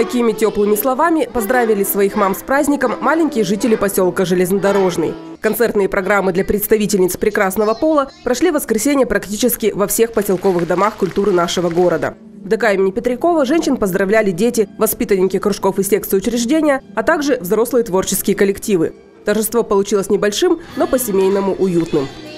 Такими теплыми словами поздравили своих мам с праздником маленькие жители поселка Железнодорожный. Концертные программы для представительниц прекрасного пола прошли в воскресенье практически во всех поселковых домах культуры нашего города. В ДК имени Петрякова женщин поздравляли дети, воспитанники кружков и секций учреждения, а также взрослые творческие коллективы. Торжество получилось небольшим, но по-семейному уютным.